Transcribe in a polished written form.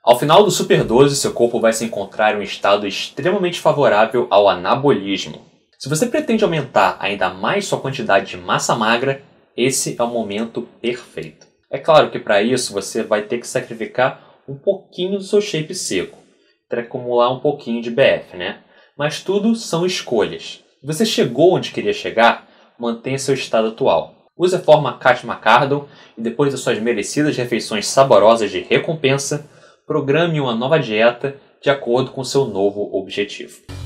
Ao final do Super 12, seu corpo vai se encontrar em um estado extremamente favorável ao anabolismo. Se você pretende aumentar ainda mais sua quantidade de massa magra, esse é o momento perfeito. É claro que para isso você vai ter que sacrificar um pouquinho do seu shape seco, para acumular um pouquinho de BF, né? Mas tudo são escolhas. Se você chegou onde queria chegar, mantenha seu estado atual. Use a forma Cat McCardle e depois das suas merecidas refeições saborosas de recompensa, programe uma nova dieta de acordo com seu novo objetivo.